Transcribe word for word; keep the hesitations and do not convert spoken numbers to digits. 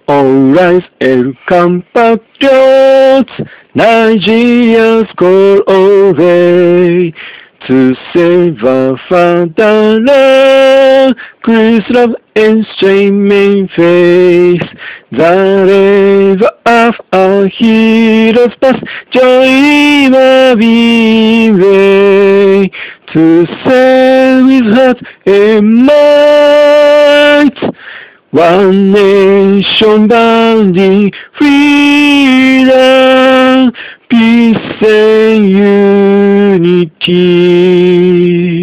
All rise, el compatriots, Nigeria's call away to save our fatherland, Chris love and streaming face. The river of our heroes past, join the way to sail with heart and might. One nation bounding freedom, peace and unity.